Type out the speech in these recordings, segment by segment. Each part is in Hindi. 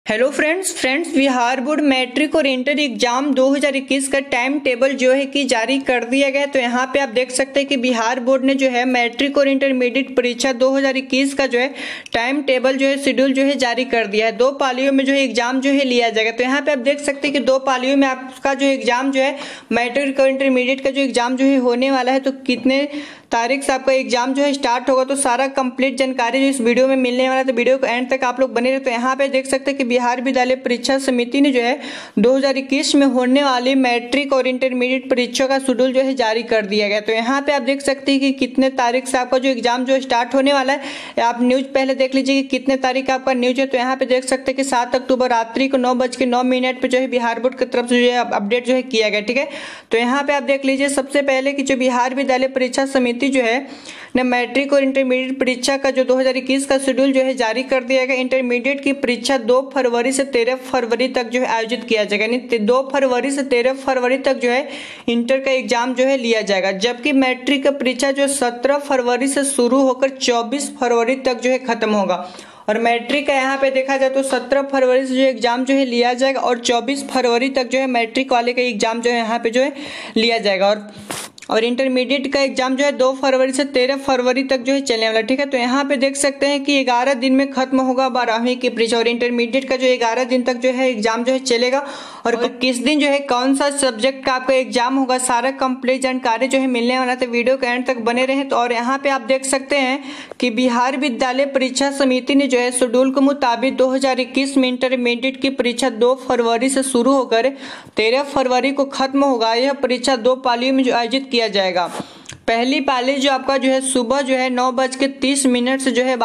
Hello friends Bihar board matric और इंटर एग्जाम 2021 का टाइम टेबल जो है कि जारी कर दिया गया। तो यहाँ पे आप देख सकते हैं कि बिहार बोर्ड ने जो है मैट्रिक और इंटरमीडिएट परीक्षा 2021 का जो है टाइम टेबल जो है शेड्यूल जो है जारी कर दिया है। दो पालियों में जो है एग्जाम जो है लिया जाएगा। तो यहाँ पे आप देख सकते हैं कि दो पालियों में आपका जो एग्जाम जो है मैट्रिक और इंटरमीडिएट का जो एग्जाम जो है होने वाला है। तो कितने तारीख से आपका एग्जाम जो है स्टार्ट होगा, तो सारा कंप्लीट जानकारी जो इस वीडियो में मिलने वाला है। तो वीडियो को एंड तक आप लोग बने रहे। तो यहाँ पे देख सकते हैं कि बिहार विद्यालय परीक्षा समिति ने जो है 2021 में होने वाली मैट्रिक और इंटरमीडिएट परीक्षा का शेड्यूल जो है जारी कर दिया गया। तो यहाँ पे आप देख सकते हैं कि कितने तारीख से आपका जो एग्जाम जो स्टार्ट होने वाला है। आप न्यूज पहले देख लीजिए कि कितने तारीख का आपका न्यूज है। तो यहाँ पे देख सकते हैं कि 7 अक्टूबर रात्रि को 9:09 पे जो है बिहार बोर्ड की तरफ से जो है अपडेट जो है किया गया। ठीक है, तो यहाँ पे आप देख लीजिए सबसे पहले कि जो बिहार विद्यालय परीक्षा समिति जो है ने मैट्रिक और इंटरमीडिएट परीक्षा का जो 2021 का शेड्यूल जो है जारी कर दिया गया। इंटरमीडिएट की परीक्षा 2 फरवरी से 13 फरवरी तक जो है आयोजित किया जाएगा। यानी 2 फरवरी से 13 फरवरी तक जो है इंटर का एग्जाम जो है लिया जाएगा। जबकि मैट्रिक का परीक्षा जो 17 फरवरी से शुरू होकर 24 फरवरी तक जो है खत्म होगा। और मैट्रिक का यहाँ पे देखा जाए तो 17 फरवरी से जो एग्जाम जो है लिया जाएगा और 24 फरवरी तक जो है मैट्रिक वाले का एग्जाम जो है यहाँ पे जो है लिया जाएगा। और इंटरमीडिएट का एग्जाम जो है 2 फरवरी से 13 फरवरी तक जो है चलने वाला। ठीक है, तो यहाँ पे देख सकते हैं कि 11 दिन में खत्म होगा 12वीं की परीक्षा। और इंटरमीडिएट का जो 11 दिन तक जो है एग्जाम जो है चलेगा। और किस दिन जो है कौन सा सब्जेक्ट का आपका एग्जाम होगा, सारा कंप्लीट जानकारी जो है मिलने वाला। तो वीडियो के एंड तक बने रहे। तो और यहाँ पे आप देख सकते हैं कि बिहार विद्यालय परीक्षा समिति ने जो है शेड्यूल के मुताबिक 2021 में इंटरमीडिएट की परीक्षा 2 फरवरी से शुरू होकर 13 फरवरी को खत्म होगा। यह परीक्षा 2 पालियों में जो आयोजित किया जाएगा। पहली पाली जो आपका जो है सुबह जो है 9:30 से जो है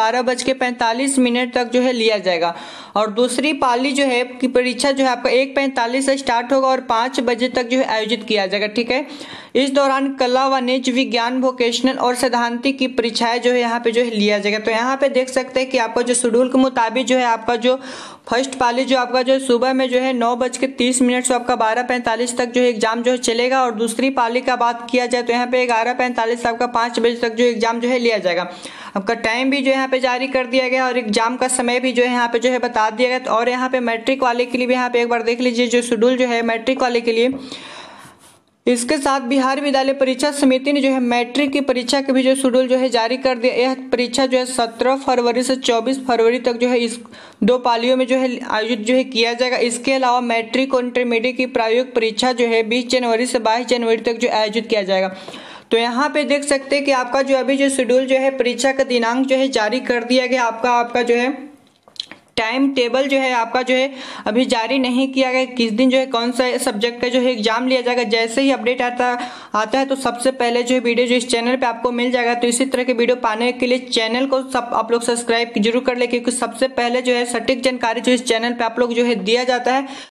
12:45 तक जो है लिया जाएगा। और दूसरी पाली जो है की परीक्षा जो है आपका 1:45 से स्टार्ट होगा और 5 बजे तक जो है आयोजित किया जाएगा। ठीक है, इस दौरान कला वाणिज्य विज्ञान वोकेशनल और सैद्धांतिक की परीक्षाएं जो है यहाँ पे जो है लिया जाएगा। तो यहाँ पे देख सकते हैं कि आपका जो शेड्यूल के मुताबिक जो है आपका जो फर्स्ट पाली जो आपका जो सुबह में जो है 9:30 से आपका 12:45 तक जो है एग्जाम जो है चलेगा। और दूसरी पाली का बात किया जाए तो यहाँ पे 11:45 से आपका 5 बजे तक जो एग्जाम जो है लिया जाएगा। आपका टाइम भी जो यहाँ पे जारी कर दिया गया और एग्जाम का समय भी जो है यहाँ पे जो है बता दिया गया। और यहाँ पे मैट्रिक वाले के लिए भी यहाँ पे एक बार देख लीजिए जो शेड्यूल जो है मैट्रिक वाले के लिए। इसके साथ बिहार विद्यालय परीक्षा समिति ने जो है मैट्रिक की परीक्षा के भी जो शेड्यूल जो है जारी कर दिया। यह परीक्षा जो है 17 फरवरी से 24 फरवरी तक जो है इस 2 पालियों में जो है आयोजित जो है किया जाएगा। इसके अलावा मैट्रिक और इंटरमीडिएट की प्रायोगिक परीक्षा जो है 20 जनवरी से 22 जनवरी तक जो आयोजित किया जाएगा। तो यहाँ पे देख सकते हैं कि आपका जो अभी जो शेड्यूल जो है परीक्षा का दिनांक जो है जारी कर दिया गया। आपका जो है टाइम टेबल जो है आपका जो है अभी जारी नहीं किया गया किस दिन जो है कौन सा सब्जेक्ट का जो है एग्जाम लिया जाएगा। जैसे ही अपडेट आता है तो सबसे पहले जो है वीडियो जो इस चैनल पे आपको मिल जाएगा। तो इसी तरह के वीडियो पाने के लिए चैनल को आप लोग सब्सक्राइब जरूर कर ले, क्योंकि सबसे पहले जो है सटीक जानकारी जो इस चैनल पे आप लोग जो है दिया जाता है।